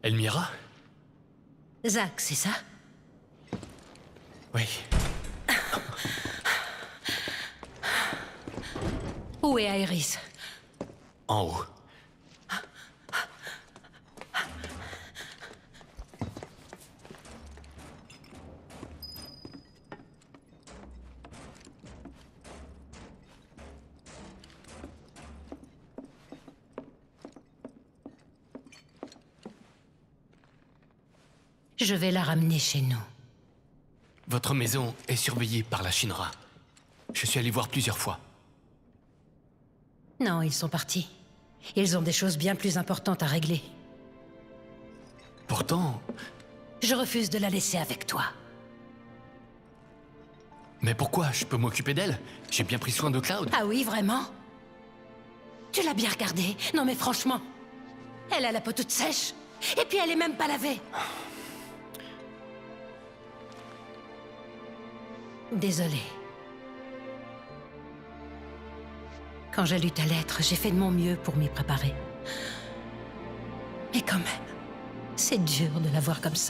Elmira? Zach, c'est ça? Oui. Où est Aerys? En haut. Je vais la ramener chez nous. Votre maison est surveillée par la Shinra. Je suis allé voir plusieurs fois. Non, ils sont partis. Ils ont des choses bien plus importantes à régler. Pourtant... Je refuse de la laisser avec toi. Mais pourquoi? Je peux m'occuper d'elle. J'ai bien pris soin de Cloud. Ah oui, vraiment? Tu l'as bien regardée? Non mais franchement. Elle a la peau toute sèche. Et puis elle est même pas lavée. Désolée. Quand j'ai lu ta lettre, j'ai fait de mon mieux pour m'y préparer. Mais quand même, c'est dur de la voir comme ça.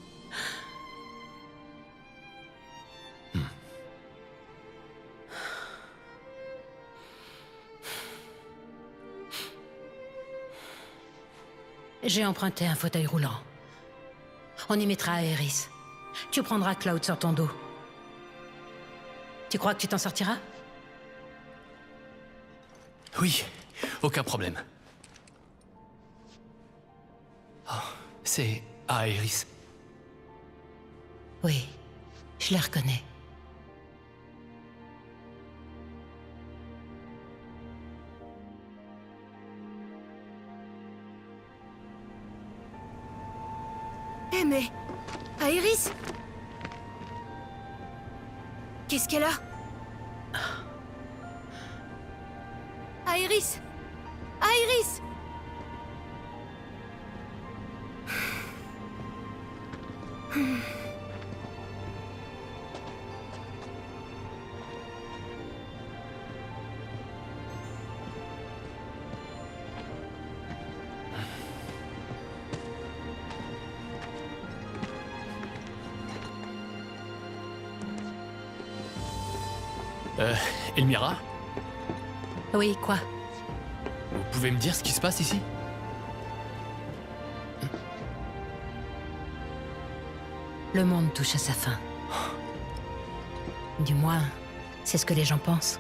J'ai emprunté un fauteuil roulant. On y mettra Aerys. Tu prendras Cloud sur ton dos. Tu crois que tu t'en sortiras? Oui, aucun problème. Oh, c'est Aerys. Oui, je la reconnais. Eh mais... Aerys? Qu'est-ce qu'elle a? Aerys! Aerys! Elmira? Oui, quoi? Vous pouvez me dire ce qui se passe ici? Le monde touche à sa fin. Du moins, c'est ce que les gens pensent.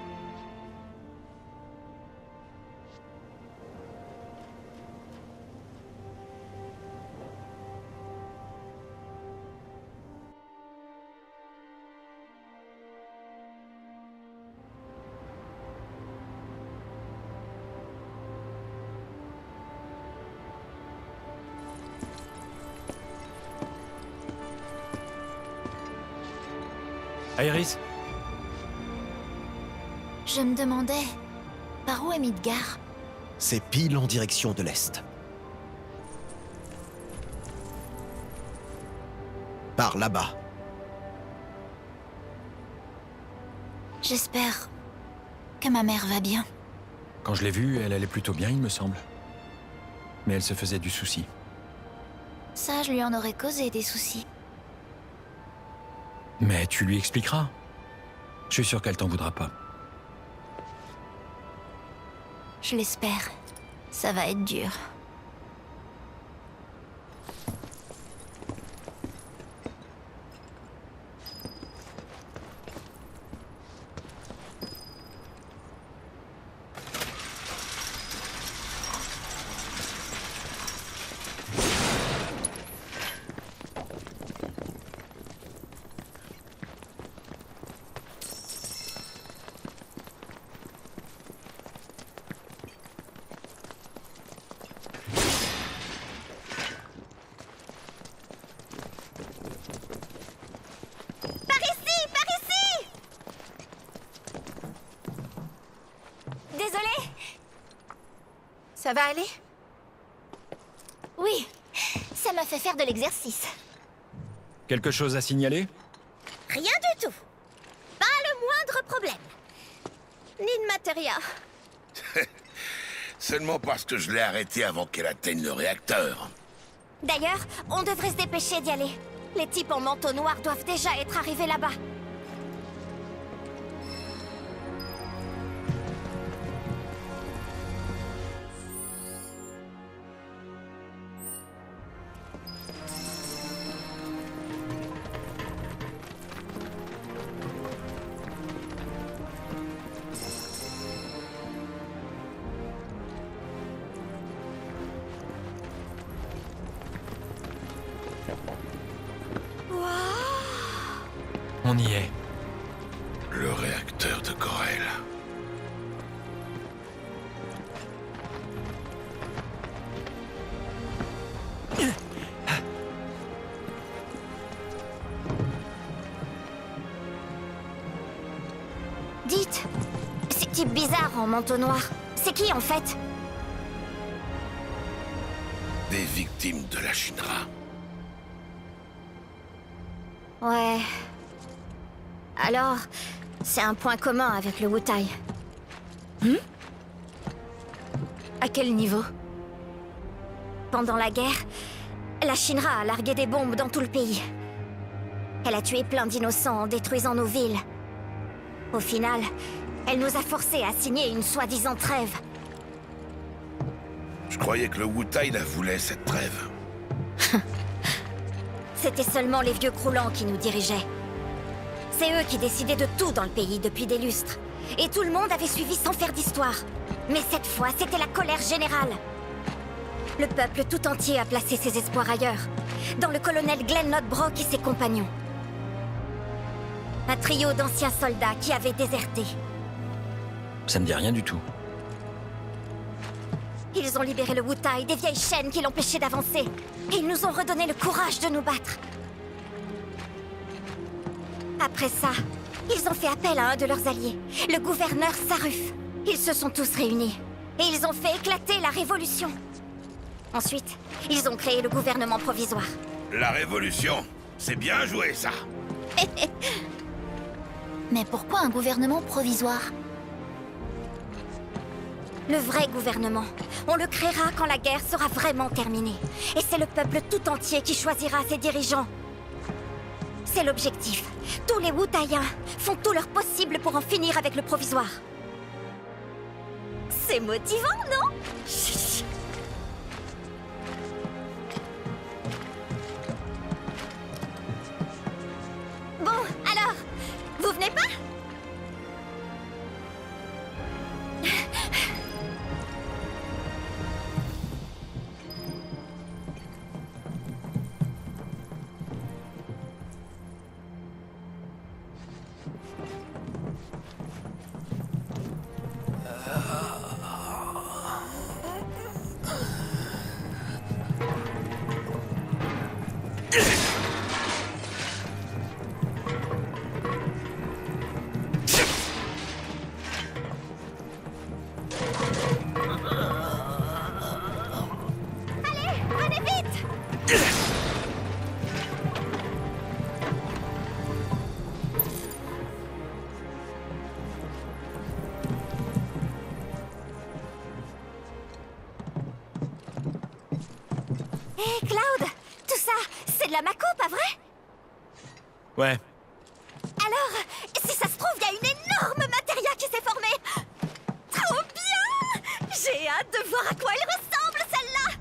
Aerys? Je me demandais... Par où est Midgar? C'est pile en direction de l'Est. Par là-bas. J'espère... que ma mère va bien. Quand je l'ai vue, elle allait plutôt bien, il me semble. Mais elle se faisait du souci. Ça, je lui en aurais causé des soucis. Mais tu lui expliqueras. Je suis sûr qu'elle t'en voudra pas. Je l'espère. Ça va être dur. Ça va aller? Oui, ça m'a fait faire de l'exercice. Quelque chose à signaler? Rien du tout. Pas le moindre problème. Ni de matéria. Seulement parce que je l'ai arrêtée avant qu'elle atteigne le réacteur. D'ailleurs, on devrait se dépêcher d'y aller. Les types en manteau noir doivent déjà être arrivés là-bas. On y est. Le réacteur de Corel. Dites, ces types bizarres en manteau noir, c'est qui en fait? Des victimes de la Shinra. Ouais... Alors, c'est un point commun avec le Wutai. À quel niveau? Pendant la guerre, la Shinra a largué des bombes dans tout le pays. Elle a tué plein d'innocents en détruisant nos villes. Au final, elle nous a forcés à signer une soi-disant trêve. Je croyais que le Wutai la voulait, cette trêve. C'était seulement les vieux croulants qui nous dirigeaient. C'est eux qui décidaient de tout dans le pays depuis des lustres. Et tout le monde avait suivi sans faire d'histoire. Mais cette fois, c'était la colère générale. Le peuple tout entier a placé ses espoirs ailleurs. Dans le colonel Glenn Lodbrok et ses compagnons. Un trio d'anciens soldats qui avaient déserté. Ça me dit rien du tout. Ils ont libéré le Wutai des vieilles chaînes qui l'empêchaient d'avancer. Et ils nous ont redonné le courage de nous battre. Après ça, ils ont fait appel à un de leurs alliés, le gouverneur Saruf. Ils se sont tous réunis. Et ils ont fait éclater la révolution. Ensuite, ils ont créé le gouvernement provisoire. La révolution, c'est bien joué, ça. Mais pourquoi un gouvernement provisoire? Le vrai gouvernement, on le créera quand la guerre sera vraiment terminée. Et c'est le peuple tout entier qui choisira ses dirigeants. C'est l'objectif. Tous les Wutaiens font tout leur possible pour en finir avec le provisoire. C'est motivant, non? Chut. Bon, alors, vous venez pas? Hé, Cloud! Tout ça, c'est de la Mako, pas vrai? Ouais. Alors, si ça se trouve, il y a une énorme matéria qui s'est formée! Trop bien! J'ai hâte de voir à quoi elle ressemble, celle-là!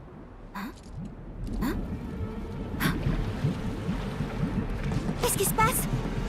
Qu'est-ce qui se passe?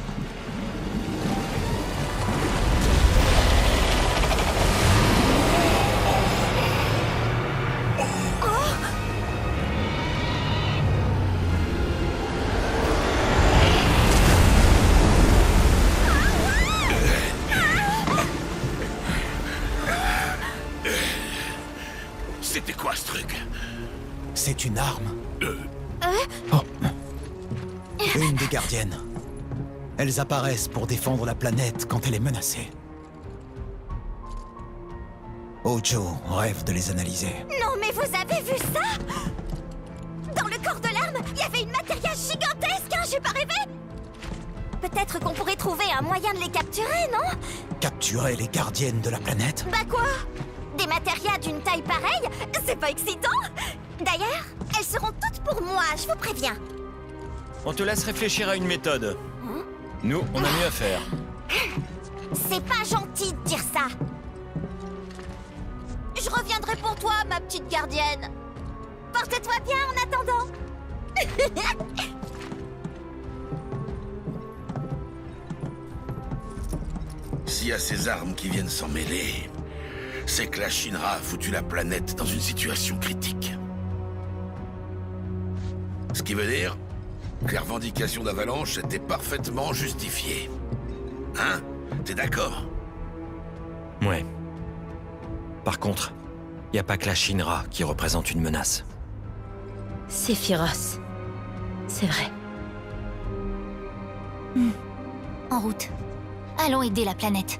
C'était quoi, ce truc? C'est une arme. Oh. Une des gardiennes. Elles apparaissent pour défendre la planète quand elle est menacée. Hojo rêve de les analyser. Non, mais vous avez vu ça? Dans le corps de l'arme, il y avait une matéria gigantesque, hein, j'ai pas rêvé? Peut-être qu'on pourrait trouver un moyen de les capturer, non? Capturer les gardiennes de la planète? Bah quoi? Des matérias d'une taille pareille? C'est pas excitant? D'ailleurs, Elles seront toutes pour moi, je vous préviens. On te laisse réfléchir à une méthode. Nous, on a mieux à faire. C'est pas gentil de dire ça. Je reviendrai pour toi, ma petite gardienne. Porte-toi bien en attendant. S'il y a ces armes qui viennent s'en mêler, c'est que la Shinra a foutu la planète dans une situation critique. Ce qui veut dire que les revendications d'Avalanche étaient parfaitement justifiées. Hein? T'es d'accord? Ouais. Par contre, y a pas que la Shinra qui représente une menace. Sephiroth. C'est vrai. En route. Allons aider la planète.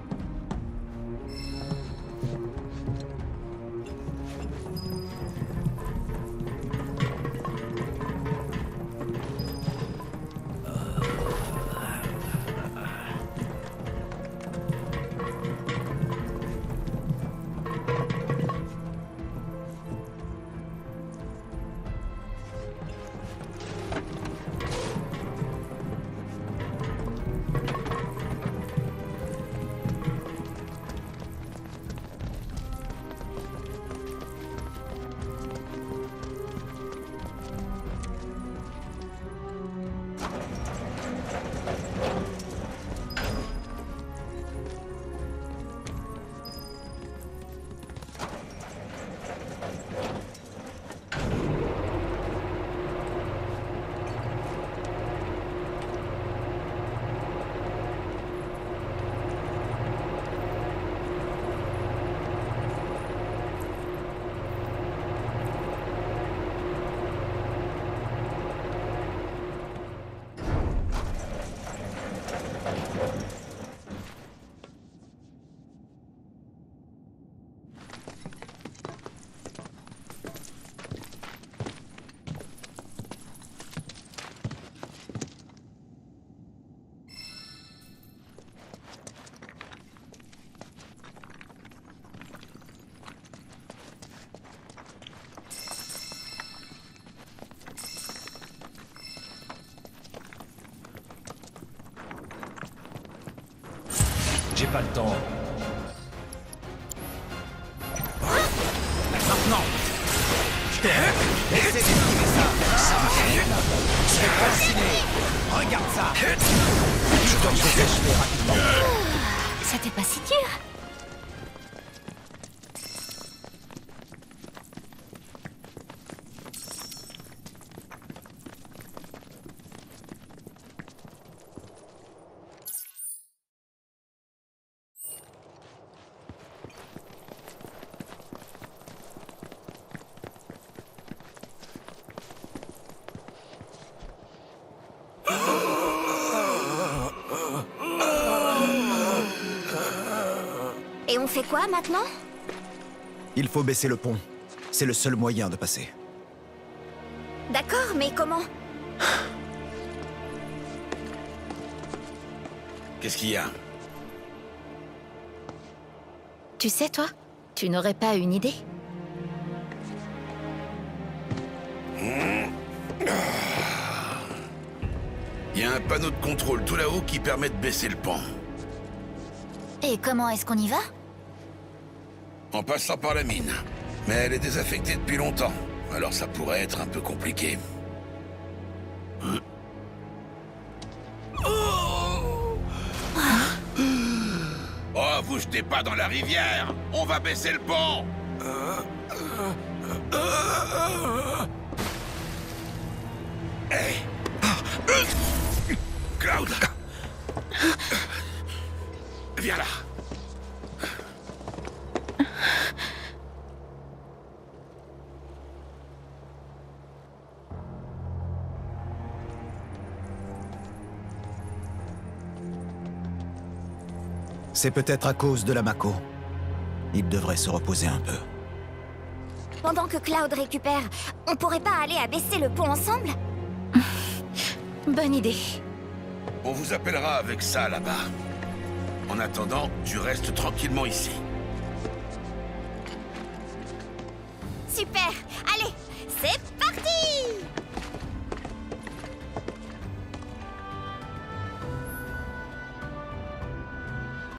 J'ai pas le temps. Maintenant! Je te essaie d'esquiver ça! Ça m'arrive! Je vais te fasciner! Regarde ça! Je dois te achever rapidement! C'était pas si dur. Et on fait quoi maintenant? Il faut baisser le pont. C'est le seul moyen de passer. D'accord, mais comment? Qu'est-ce qu'il y a? Tu sais, toi, tu n'aurais pas une idée? Il y a un panneau de contrôle tout là-haut qui permet de baisser le pont. Et comment est-ce qu'on y va? En passant par la mine. Mais elle est désaffectée depuis longtemps. Alors ça pourrait être un peu compliqué. Oh, vous jetez pas dans la rivière! On va baisser le pont! Hey! Cloud! Viens là! C'est peut-être à cause de la Mako. Il devrait se reposer un peu. Pendant que Cloud récupère, on pourrait pas aller abaisser le pont ensemble? Bonne idée. On vous appellera avec ça là-bas. En attendant, tu restes tranquillement ici. Super!